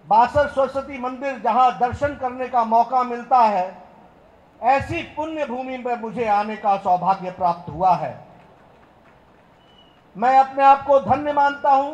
62 सरस्वती मंदिर जहां दर्शन करने का मौका मिलता है, ऐसी पुण्य भूमि पर मुझे आने का सौभाग्य प्राप्त हुआ है। मैं अपने आप को धन्य मानता हूं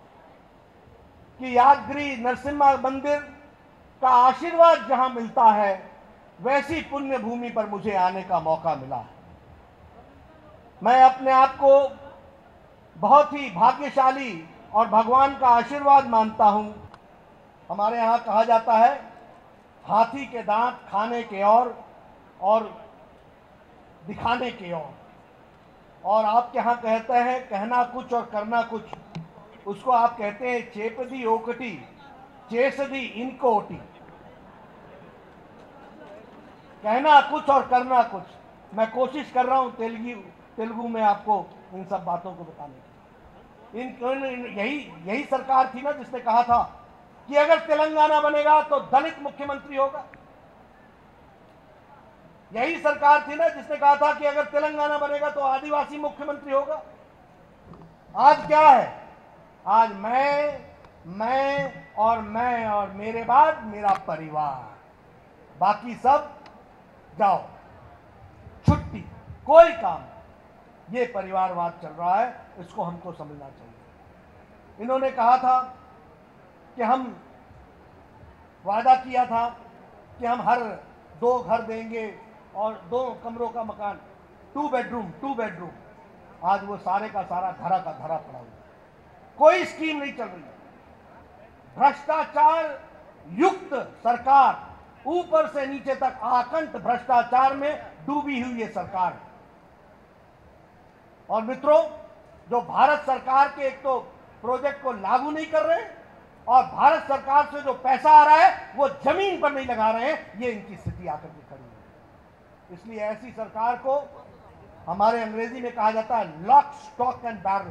कि यादगिरी नरसिम्हा मंदिर का आशीर्वाद जहां मिलता है, वैसी पुण्य भूमि पर मुझे आने का मौका मिला है। मैं अपने आप को बहुत ही भाग्यशाली और भगवान का आशीर्वाद मानता हूं। हमारे यहाँ कहा जाता है, हाथी के दांत खाने के और दिखाने के और आपके यहाँ कहते हैं कहना कुछ और करना कुछ। उसको आप कहते हैं चेपदी ओकटी चेसदी इनकोटी। कहना कुछ और करना कुछ। मैं कोशिश कर रहा हूं तेलुगु में आपको इन सब बातों को बताने की। यही सरकार थी ना जिसने कहा था कि अगर तेलंगाना बनेगा तो दलित मुख्यमंत्री होगा। यही सरकार थी ना जिसने कहा था कि अगर तेलंगाना बनेगा तो आदिवासी मुख्यमंत्री होगा। आज क्या है? आज मैं और मेरे बाद मेरा परिवार, बाकी सब जाओ छुट्टी, कोई काम नहीं। ये परिवारवाद चल रहा है, इसको हमको समझना चाहिए। इन्होंने कहा था कि हम वादा किया था कि हम हर 2 घर देंगे और 2 कमरों का मकान, 2 बेडरूम। आज वो सारे का सारा धरा का धरा पड़ा हुआ, कोई स्कीम नहीं चल रही। भ्रष्टाचार युक्त सरकार, ऊपर से नीचे तक आकंठ भ्रष्टाचार में डूबी हुई ये सरकार है। और मित्रों, जो भारत सरकार के एक तो प्रोजेक्ट को लागू नहीं कर रहे और भारत सरकार से जो पैसा आ रहा है वो जमीन पर नहीं लगा रहे हैं, ये इनकी स्थिति आकर के खड़ी है। इसलिए ऐसी सरकार को हमारे अंग्रेजी में कहा जाता है लॉक स्टॉक एंड बैरल।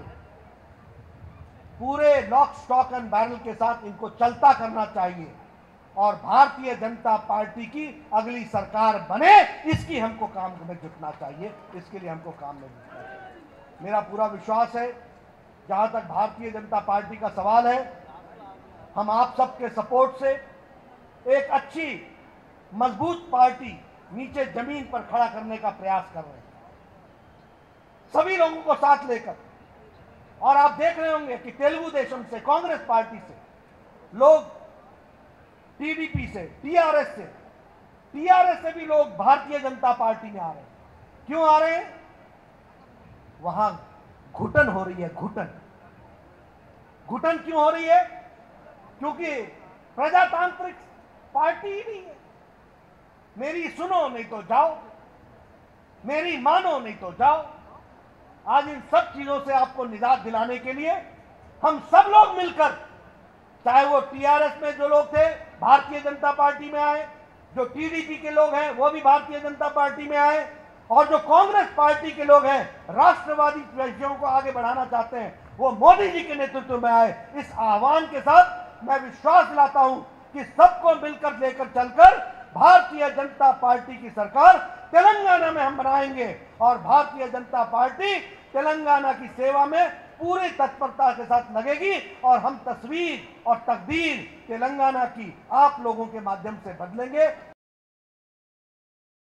पूरे लॉक स्टॉक एंड बैरल के साथ इनको चलता करना चाहिए और भारतीय जनता पार्टी की अगली सरकार बने, इसकी हमको काम में जुटना चाहिए। इसके लिए हमको काम में जुटना चाहिए। मेरा पूरा विश्वास है, जहां तक भारतीय जनता पार्टी का सवाल है, हम आप सबके सपोर्ट से एक अच्छी मजबूत पार्टी नीचे जमीन पर खड़ा करने का प्रयास कर रहे हैं, सभी लोगों को साथ लेकर। और आप देख रहे होंगे कि तेलुगु देशम से, कांग्रेस पार्टी से लोग, टीडीपी से, टीआरएस से भी लोग भारतीय जनता पार्टी में आ रहे हैं। क्यों आ रहे हैं? वहां घुटन हो रही है। घुटन क्यों हो रही है? क्योंकि प्रजातांत्रिक पार्टी ही नहीं है। मेरी सुनो नहीं तो जाओ, मेरी मानो नहीं तो जाओ। आज इन सब चीजों से आपको निजात दिलाने के लिए हम सब लोग मिलकर, चाहे वो टीआरएस में जो लोग थे भारतीय जनता पार्टी में आए, जो टीडीपी के लोग हैं वो भी भारतीय जनता पार्टी में आए, और जो कांग्रेस पार्टी के लोग हैं, राष्ट्रवादी विषयों को आगे बढ़ाना चाहते हैं, वो मोदी जी के नेतृत्व में आए। इस आह्वान के साथ मैं विश्वास दिलाता हूं कि सबको मिलकर लेकर चलकर भारतीय जनता पार्टी की सरकार तेलंगाना में हम बनाएंगे और भारतीय जनता पार्टी तेलंगाना की सेवा में पूरी तत्परता के साथ लगेगी और हम तस्वीर और तकदीर तेलंगाना की आप लोगों के माध्यम से बदलेंगे।